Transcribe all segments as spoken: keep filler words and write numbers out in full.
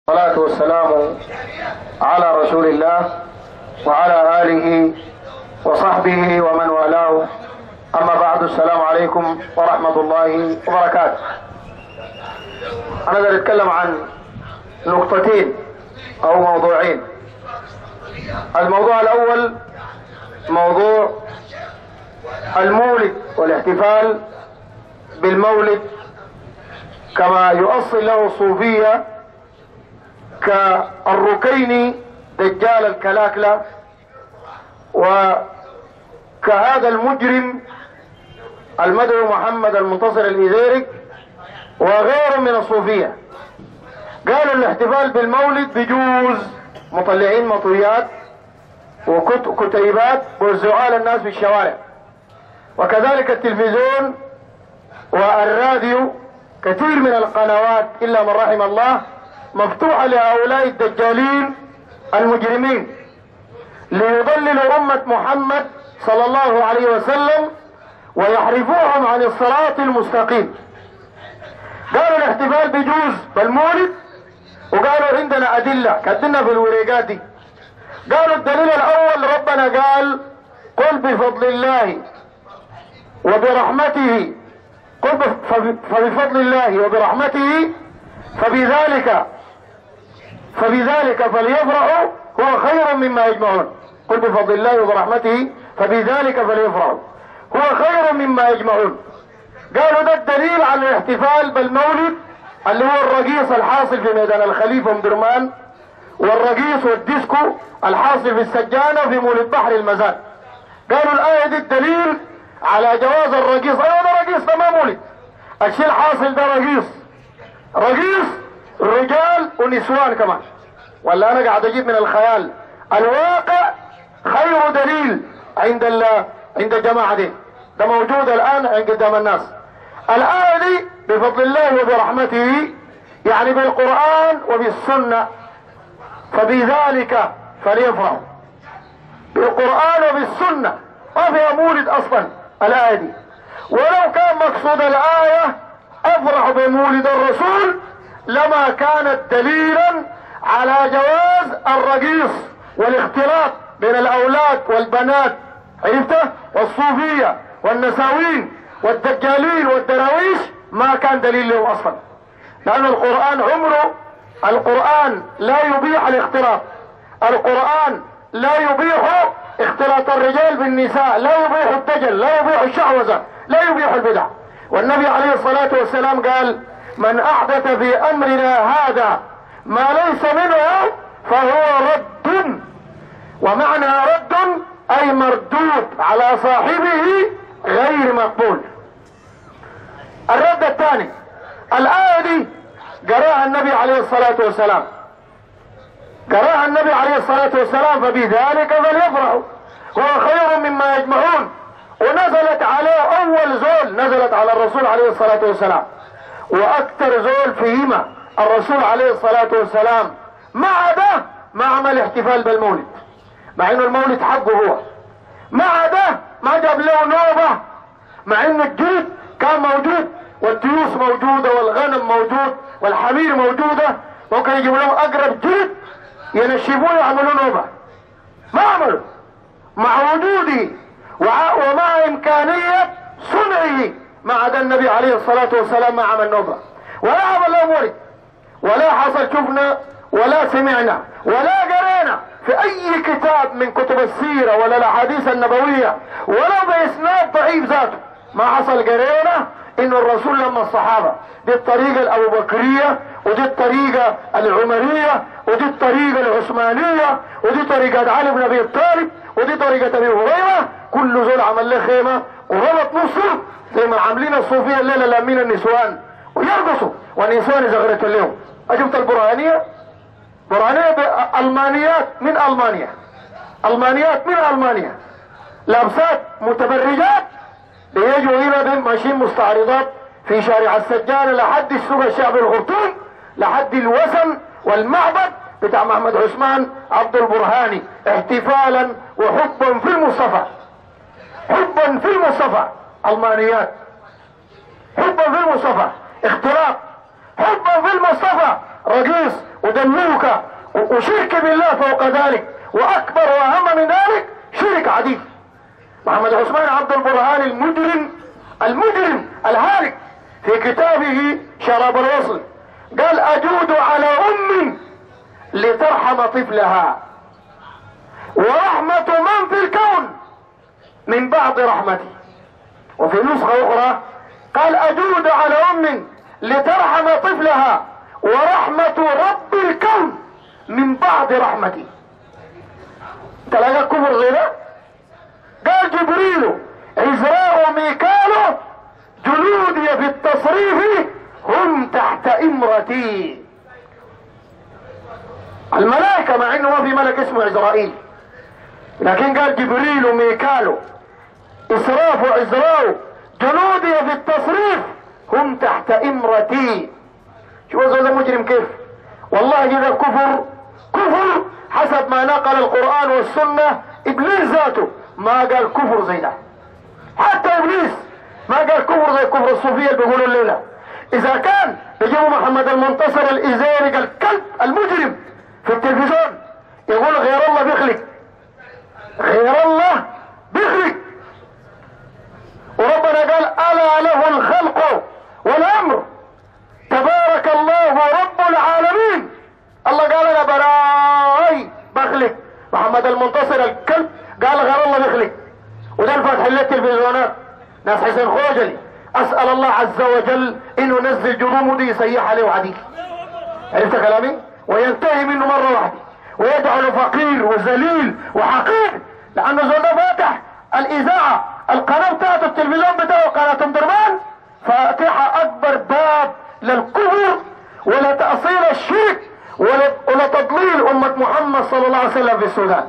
والصلاة والسلام على رسول الله وعلى آله وصحبه ومن والاه، أما بعد. السلام عليكم ورحمة الله وبركاته. أنا أقدر أتكلم عن نقطتين أو موضوعين. الموضوع الأول موضوع المولد والاحتفال بالمولد كما يؤصل له الصوفية كالركيني دجال الكلاكلة وكهذا المجرم المدعو محمد المنتصر الإيذيري وغيره من الصوفية. قالوا الاحتفال بالمولد بيجوز، مطلعين مطويات وكتيبات وزعوا للناس في الشوارع، وكذلك التلفزيون والراديو، كثير من القنوات إلا من رحم الله مفتوحة لهؤلاء الدجالين المجرمين ليضللوا أمة محمد صلى الله عليه وسلم ويحرفوهم عن الصراط المستقيم. قالوا الاحتفال بيجوز بالمولد، وقالوا عندنا أدلة كدنا في الوريقات دي. قالوا الدليل الأول ربنا قال قل بفضل الله وبرحمته، قل فبفضل الله وبرحمته فبذلك فبذلك فليفرحوا هو خير مما يجمعون. قل بفضل الله وبرحمته فبذلك فليفرحوا هو خير مما يجمعون. قالوا ده الدليل على الاحتفال بالمولد اللي هو الرقيص الحاصل في ميدان الخليفة مدرمان، والرقيص والديسكو الحاصل في السجانة في مولد بحر المزاد. قالوا الآية دي الدليل على جواز الرقيص. ايوه ده رقيص، ده ما مولد. الشيء الحاصل ده رقيص، رقيص رجال ونسوان كمان. ولا انا قاعد اجيب من الخيال؟ الواقع خير دليل عند الله عند الجماعة دي. ده موجود الان عند قدام الناس. الآية دي بفضل الله وبرحمته يعني بالقرآن وبالسنة، فبذلك فليفرحوا. بالقرآن وبالسنة، ما فيها مولد اصلا الآية دي. ولو كان مقصود الآية افرح بمولد الرسول لما كانت دليلا على جواز الرقيص والاختلاط بين الاولاد والبنات، عرفته؟ والصوفية والنساوين والدجالين والدراويش ما كان دليل لهم اصلا، لان القرآن عمره القرآن لا يبيح الاختلاط. القرآن لا يبيح اختلاط الرجال بالنساء، لا يبيح الدجل، لا يبيح الشعوذة، لا يبيح البدع. والنبي عليه الصلاة والسلام قال من احدث في امرنا هذا ما ليس منه فهو رد. ومعنى رد اي مردود على صاحبه غير مقبول. الرد الثاني، الآية دي قراها النبي عليه الصلاة والسلام، قراها النبي عليه الصلاة والسلام فبذلك فليفرحوا هو خير مما يجمعون. ونزلت على اول زول، نزلت على الرسول عليه الصلاة والسلام، واكثر زول فيهما الرسول عليه الصلاة والسلام. مع ده ما عمل احتفال بالمولد، مع انه المولد حقه هو. مع ده ما جاب له نوبة، مع ان الجلد كان موجود والتيوس موجودة والغنم موجود والحمير موجودة، ممكن يجيبوا لهم اقرب جلد ينشفوه ويعملوا نوبة. ما عملوا مع وجوده ومع امكانية صنعه. مع ده النبي عليه الصلاة والسلام ما عمل نوبة ولا عمل له مولد، ولا حصل شفنا ولا سمعنا ولا قرينا في اي كتاب من كتب السيرة ولا الاحاديث النبوية ولا باسناد ضعيف ذاته. ما حصل قرينا انه الرسول لما الصحابة دي الطريقة الابو بكرية ودي الطريقة العمرية ودي الطريقة العثمانية ودي طريقة علي بن ابي طالب ودي طريقة ابي هريرة، كل زول عمل له خيمة وربط نصه زي ما عاملين الصوفية الليلة لامين النسوان ويرقصوا والنسوان زغرت اليوم. اجبت البرهانية، برهانية المانيات من المانيا، المانيات من المانيا لابسات متبرجات بيجوا هنا ماشيين مستعرضات في شارع السجانة لحد السوق الشعبي الخرطوم لحد الوسم والمعبد بتاع محمد عثمان عبد البرهاني، احتفالا وحبا في المصطفى، حبا في المصطفى. المانيات حبا في المصطفى، اختلاط، حبا في المصطفى. رقيص ودلوكة وشرك بالله فوق ذلك، واكبر واهم من ذلك شرك عديد. محمد عثمان عبد البرهان المجرم المجرم الهالك في كتابه شراب الوصل قال اجود على ام لترحم طفلها ورحمة من في الكون من بعض رحمتي. وفي نسخة اخرى قال اجود على ام لترحم طفلها ورحمة رب الكون من بعض رحمتي. تلاقى كفر زي ده؟ قال جبريل عزراء ميكال جنودي في التصريف هم تحت امرتي. الملائكة مع انه ما في ملك اسمه عزرائيل، لكن قال جبريل وميكال اسراف وعزراء جنودي في التصريف هم تحت امرتي. شوف هذا مجرم كيف. والله اذا كفر كفر حسب ما نقل القرآن والسنة. ابليس ذاته ما قال كفر زي ده، حتى ابليس ما قال كفر زي كفر الصوفية اللي بيقولوا الليلة. اذا كان يجيبوا محمد المنتصر الازاري الكلب المجرم في التلفزيون يقول غير الله بيخلق، غير الله بيخلق، وربنا قال الا له الخلق والامر تبارك الله رب العالمين. الله قال انا براي بخلق. محمد المنتصر الكلب قال غير الله بيخلق، وده الفتح اللي التلفزيونات ناس حسين خوجلي. اسال الله عز وجل انه ينزل جرومه دي يسيح عليه وعديل. عرفت كلامي؟ وينتهي منه مره واحده ويجعله فقير وذليل وحقير، لانه زول ده فاتح الاذاعه القناه بتاعته التلفزيون بتاعه قناه ام درمان فاتحه اكبر باب للكفر ولا تاصيل الشرك ولا, ولا تضليل امه محمد صلى الله عليه وسلم في السودان.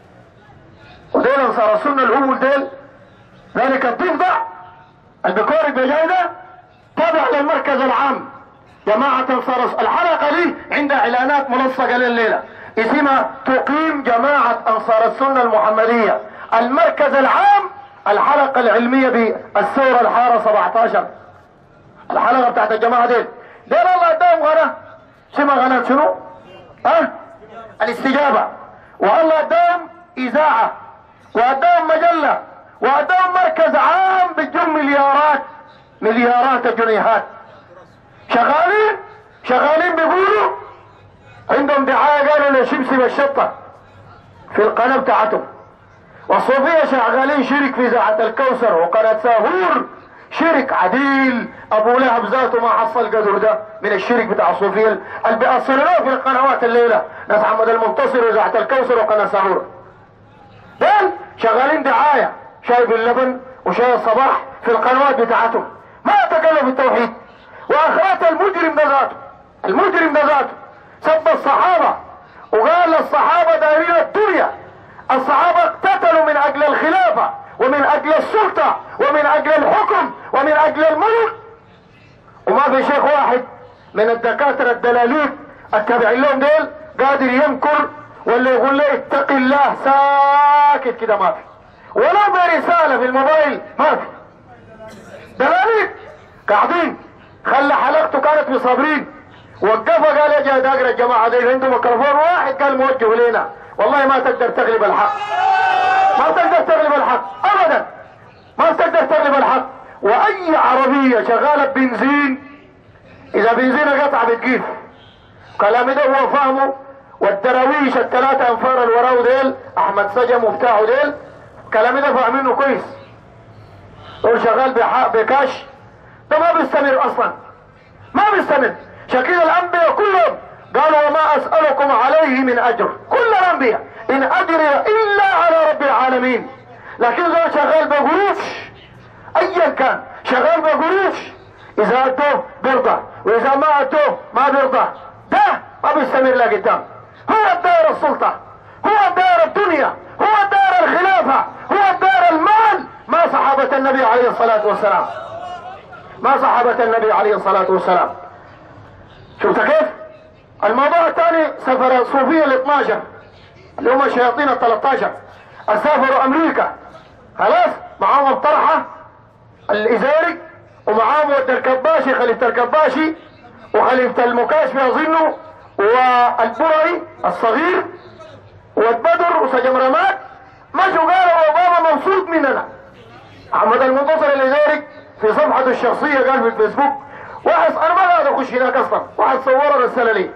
وديل انصار السنه الاول ديل ذلك الضفدع البكوري بجايده تابع للمركز العام جماعة انصار. الحلقة دي عندها اعلانات ملصقة لليلة اسمها تقيم جماعة انصار السنة المحمدية المركز العام. الحلقة العلمية بالثورة الحارة سبعة عشر الحلقة بتاعت الجماعة دي دير الله اداهم غناء اسمها غناء شنو؟ ها؟ الاستجابة. والله اداهم اذاعة واداهم مجلة واداهم مركز عام بتجم مليارات مليارات الجنيهات. شغالين شغالين بيقولوا عندهم دعاية قالوا لشمسي بالشطة في القناة بتاعتهم. والصوفية شغالين شرك في اذاعة الكوثر وقناة ساهور شرك عديل. ابو لهب ذاته ما حصل قدر ده من الشرك بتاع الصوفية اللي بيأصلوه في القنوات الليلة ناس محمد المنتصر واذاعة الكوثر وقناة ساهور. دول شغالين دعاية شاي باللبن وشاي الصباح في القنوات بتاعتهم ما يتكلم في التوحيد. واخرات المجرم ده ذاته المجرم ده ذاته سب الصحابة وقال الصحابة دايرين الدنيا. الصحابة اقتتلوا من اجل الخلافة ومن اجل السلطة ومن اجل الحكم ومن اجل الملك، وما في شيخ واحد من الدكاترة الدلاليك التابعين لهم ديل قادر ينكر ولا يقول له اتق الله ساكت كده. ما في ولو برسالة في الموبايل ما في. دلاليك قاعدين خلى حلقته كانت بصابرين وقفها قال اجي اقرا الجماعه دي عنده ميكروفون واحد قال موجه لنا. والله ما تقدر تغلب الحق، ما تقدر تغلب الحق ابدا، ما تقدر تغلب الحق. واي عربيه شغاله بنزين اذا بنزين قطع بتجيب. كلامي ده هو فهمه. والدراويش الثلاثه انفار الوراو ديل احمد سجم وبتاعه ديل كلامي ده فاهمينه كويس. هو شغال بكاش ده ما بيستمر اصلا ما بيستمر. شكيل الانبياء كلهم قالوا وما اسألكم عليه من اجر. كل الانبياء ان اجري الا على رب العالمين. لكن هو شغال بقروش ايا كان شغال بقروش. اذا ادوه بيرضى واذا ما ادوه ما بيرضى. ده ما بيستمر لقدام. هو الدار السلطة هو دار الدنيا هو دار الخلافة هو دار المال. ما صحابة النبي عليه الصلاة والسلام ما صحابة النبي عليه الصلاة والسلام. شفت كيف؟ الموضوع الثاني سفر الصوفية ال اثناشر اللي هم الشياطين ال ثلاثة عشر سافروا امريكا خلاص معاهم الطرحة الازاري ومعاهم ود الكباشي خليفة الكباشي وخليفة المكاشفي اظنه والبرعي الصغير والبدر وسجمرمات مشوا قالوا اوباما مبسوط مننا. احمد المنتصر لذلك في صفحته الشخصية قال في الفيسبوك، واحد انا ما قاعد اخش هناك اصلا، واحد صوره رسالة لي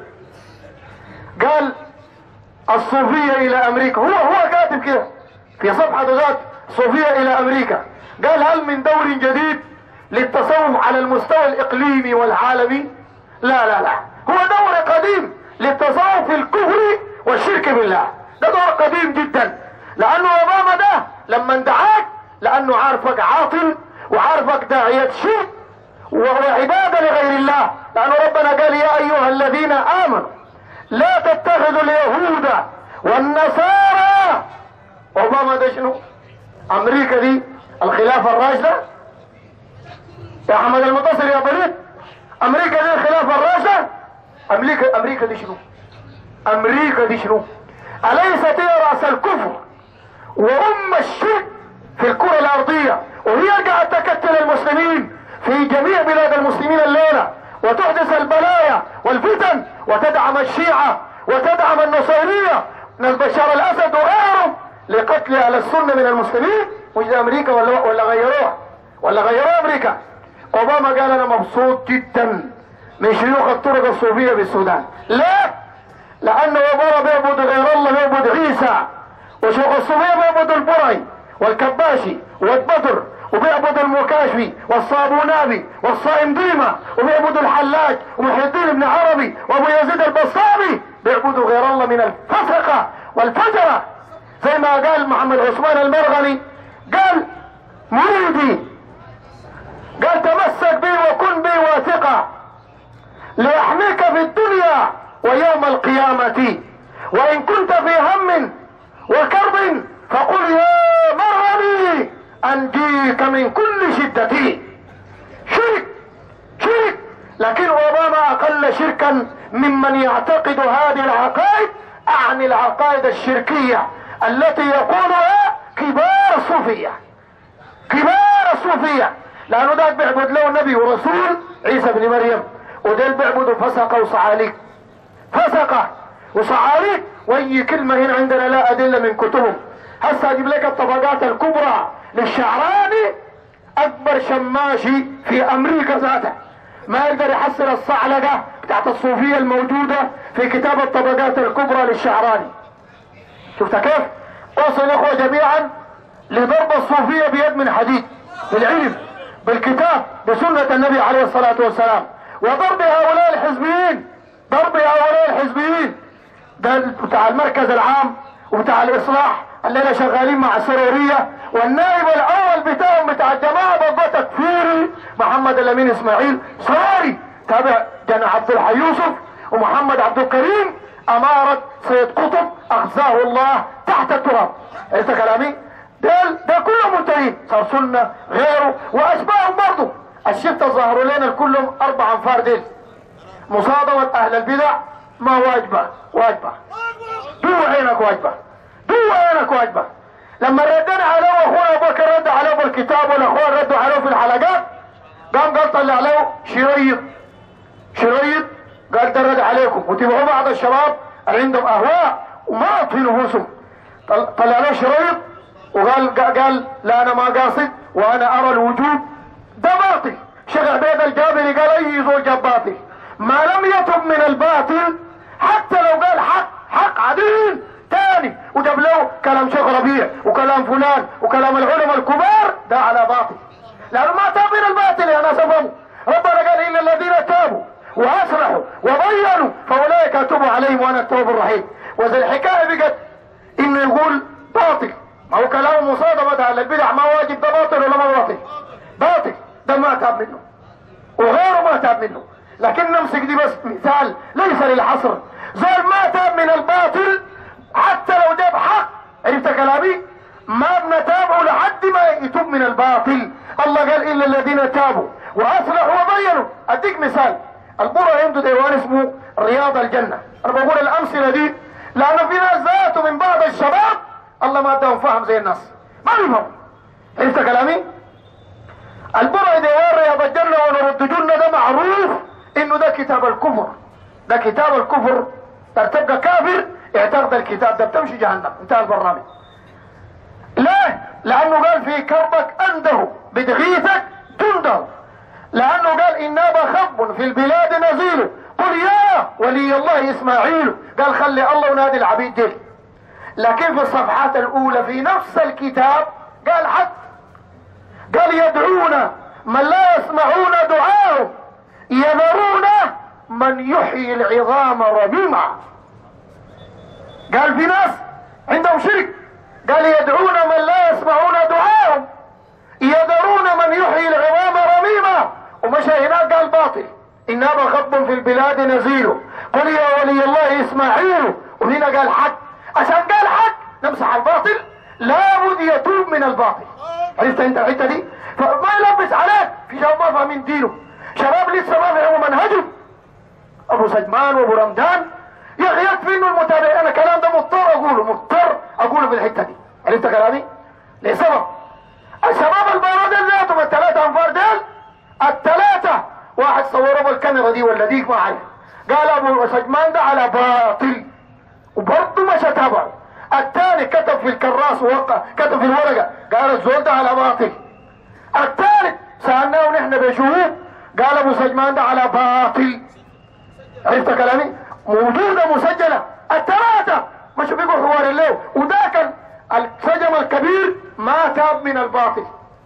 قال الصوفية الى امريكا، هو هو كاتب كده في صفحته ذات صوفية الى امريكا، قال هل من دور جديد للتصوف على المستوى الاقليمي والعالمي؟ لا لا لا، هو دور قديم للتصوف في الكفر والشرك بالله، ده دور قديم جدا. لانه اوباما ده لما دعاك لانه عارفك عاطل وعارفك داعية شرك وعبادة لغير الله، لانه ربنا قال يا ايها الذين امنوا لا تتخذوا اليهود والنصارى. اوباما ده شنو؟ امريكا دي الخلافة الراشدة يا احمد المنتصر يا بريد، امريكا دي الخلافة الراشدة. امريكا امريكا دي شنو؟ امريكا دي شنو؟ اليست هي رأس الكفر وام الشرك في الكرة الارضية، وهي قاعد تكتل المسلمين في جميع بلاد المسلمين الليلة وتحدث البلايا والفتن وتدعم الشيعة وتدعم النصيرية من بشار الاسد وغيرهم لقتل اهل السنة من المسلمين. مش ده امريكا ولا ولا غيروها ولا غيروا امريكا؟ اوباما قال انا مبسوط جدا من شيوخ الطرق الصوفية بالسودان. لا، لانه اوباما بيعبد غير الله، بيعبد عيسى، وشيوخ الصوفية بيعبد البرعي والكباشي والبدر وبيعبد المكاشفي والصابونابي والصائم ديمة وبيعبد الحلاج ومحي الدين بن عربي وابو يزيد البصامي، بيعبدوا غير الله من الفسقة والفجرة. زي ما قال محمد عثمان المرغني، قال مريدي، قال تمسك بي وكن بي واثقا ليحميك في الدنيا ويوم القيامة، وان كنت في هم وكرب فقل يا مرغني انجيك من كل شدتي. شرك شرك، لكن اوباما اقل شركا ممن يعتقد هذه العقائد، اعني العقائد الشركية التي يقولها كبار الصوفية، كبار الصوفية، لانه ده بيعبد له نبي ورسول عيسى بن مريم، وديل بيعبدوا فسقة وصعاليك، فسقة وصعاليك، واي كلمة هنا عندنا لا ادلة من كتبهم. هسه اجيب لك الطبقات الكبرى للشعراني، اكبر شماشي في امريكا ذاتها ما يقدر يحصل الصعلقة بتاعت الصوفية الموجودة في كتاب الطبقات الكبرى للشعراني. شفت كيف؟ اوصل اخوة جميعا لضرب الصوفية بيد من حديد، بالعلم بالكتاب بسنة النبي عليه الصلاة والسلام، وضرب هؤلاء الحزبيين، ضرب هؤلاء الحزبيين ده بتاع المركز العام وبتاع الاصلاح اللي شغالين مع السرورية، والنائب الاول بتاعهم بتاع الجماعة ضد تكفيري محمد الامين اسماعيل سروري تابع جنى عبد الحي يوسف ومحمد عبد الكريم امارة سيد قطب اخزاه الله تحت التراب. عرفت كلامي؟ ده ده كله منتهين، صار سنة غيره واشباههم برضه. الشفت ظهروا لنا كلهم اربع انفار ديل. مصادمة اهل البدع ما واجبة، واجبة دو عينك، واجبة دو عينك، واجبة. لما ردنا عليه واخونا ابو بكر رد عليه بالكتاب والاخوان ردوا عليه في الحلقات، قام قال طلع له شريط، شريط قال ده رد عليكم، وتبعوا بعض الشباب اللي عندهم اهواء وما في نفوسهم، طلع له شريط وقال قال لا انا ما قاصد وانا ارى الوجوب ده باطل. شيخ عبيد الجابري قال اي زوج باطل ما لم يتب من الباطل، حتى لو قال حق حق عديل تاني وجاب له كلام شيخ ربيع وكلام فلان وكلام العلماء الكبار، ده على باطل لانه ما تاب من الباطل يا ناس. افهموا ربنا قال الا الذين تابوا واصلحوا وبينوا فاولئك اتوب عليهم وانا التواب الرحيم. واذا الحكايه بقت انه يقول باطل، ما هو كلام مصادمة على البدع ما واجب، ده باطل ولا ما باطل؟ باطل، ده ما تاب منه وغيره ما تاب منه. لكن نمسك دي بس مثال ليس للحصر. زول ما تاب من الباطل حتى لو جاب حق، عرفت كلامي؟ ما بنتابعه لحد ما يتوب من الباطل. الله قال الا الذين تابوا واصلحوا وبينوا. اديك مثال، البرع عنده ديوان اسمه رياض الجنة. انا بقول الامثلة دي لانه في ناس ذاته من بعض الشباب الله ما اداهم فهم زي الناس ما بيفهم. عرفت كلامي؟ البرع ديوان رياض الجنة ونرد جنة ده معروف انه ده كتاب الكفر، ده كتاب الكفر، تبقى كافر اعتقد الكتاب ده بتمشي جهنم، انتهى البرنامج. ليه؟ لانه قال في كربك انده بتغيثك تنده، لانه قال انما خب في البلاد نزيل قل يا ولي الله اسماعيل، قال خلي الله ونادي العبيد دي. لكن في الصفحات الاولى في نفس الكتاب قال حد، قال يدعون من لا يسمعون دعاهم يذرون من يحيي العظام رميما. قال في ناس عندهم شرك، قال يدعون من لا يسمعون دعاهم يذرون من يحيي العظام رميما، ومشى هناك قال باطل انما خطب في البلاد نزيل قل يا ولي الله اسماعيل، وهنا قال حق. عشان قال حق نمسح الباطل، لابد يتوب من الباطل. عرفت انت الحته دي؟ فما يلبس عليك في شباب ما فاهمين دينه، شباب لسه ما فهموا منهجه. ابو سجمان وابو رمضان يا اخي يكفي انه المتابعين، انا الكلام ده مضطر اقوله، مضطر اقوله في الحته دي. عرفت كلامي؟ لسبب الشباب البارود اللي ذاتهم الثلاثه انفار ديل، الثلاثه واحد صوروا بالكاميرا دي ولا ديك ما عارف، قال ابو سجمان ده على باطل وبرضه مش تابعه. الثاني كتب في الكراس ووقع، كتب في الورقه قال الزول ده على باطل. الثالث سالناه نحن بشهود قال ابو سجمان ده على باطل. عرفت كلامي؟ موجوده مسجله الثلاثه مش بيقوا حوار الليل، وذاك السجم الكبير ما تاب من الباطل،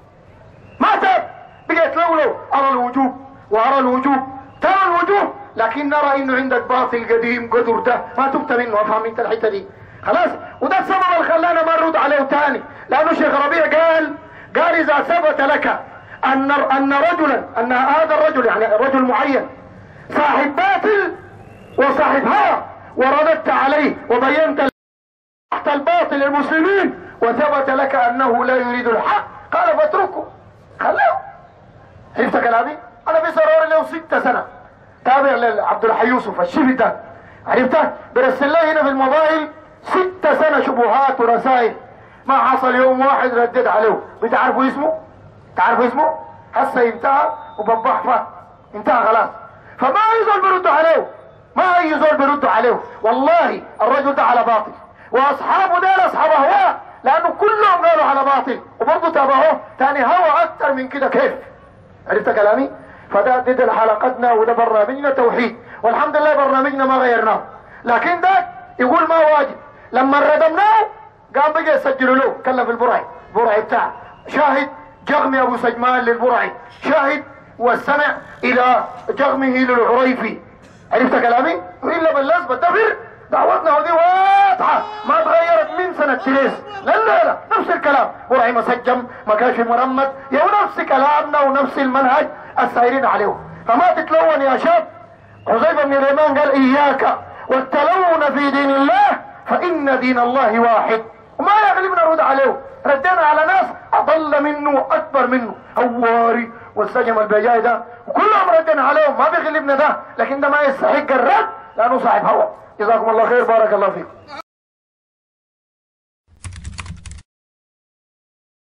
ما تاب، بقيت لولو ارى الوجوب وارى الوجوب ترى الوجوب، لكن نرى انه عندك باطل قديم قدر ده ما تبت منه. افهم انت الحته دي خلاص؟ وده السبب اللي خلانا ما نرد عليه تاني، لانه الشيخ ربيع قال قال اذا ثبت لك ان ان رجلا ان هذا الرجل يعني رجل معين صاحب باطل وصاحب هوى ورددت عليه وبينت تحت الباطل المسلمين وثبت لك انه لا يريد الحق، قال فاتركه خليه. عرفت كلامي؟ انا في سرور له ستة سنة تابع لعبد الحي يوسف الشيبي ده، عرفته؟ برسل لي هنا في الموبايل ستة سنة شبهات ورسائل، ما حصل يوم واحد ردد عليه. بتعرفوا اسمه؟ تعرفوا اسمه؟ هسه انتهى وببحفه انتهى خلاص، فما اي زول بيردوا عليه، ما اي زول بيردوا عليه. والله الرجل ده على باطل واصحابه ده اصحاب هواه، لانه كلهم قالوا على باطل وبرضه تابعوه تاني هوى اكثر من كده. كيف؟ عرفت كلامي؟ فده دي حلقتنا وده برنامجنا توحيد، والحمد لله برنامجنا ما غيرناه. لكن ده يقول ما واجب، لما ردمناه قام بقى يسجلوا له كلم في البرعي، البرعي بتاعه شاهد جغمي ابو سجمان للبرعي، شاهد واستمع الى جغمه للعريفي. عرفت كلامي؟ والا بالله بتدبر دعوتنا ودي واضحه ما تغيرت من سنه تريس. لا لا لا نفس الكلام، برعي مسجم مكاشف مرمد، يا نفس كلامنا ونفس المنهج السائرين عليه. فما تتلون يا شاب. حذيفه بن اليمان قال اياك والتلون في دين الله فان دين الله واحد، وما يغلبنا الرد عليه. ردينا على ناس اضل منه واكبر منه، هواري والسجم البجاي ده وكلهم ردينا عليهم، ما بيغلبنا ده، لكن ده ما يستحق الرد لانه صاحب هوى. جزاكم الله خير، بارك الله فيكم.